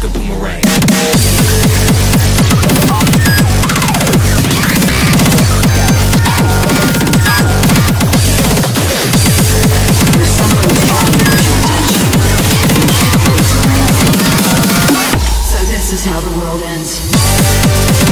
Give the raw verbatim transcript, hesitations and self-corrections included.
like a boomerang. So this is how the world ends.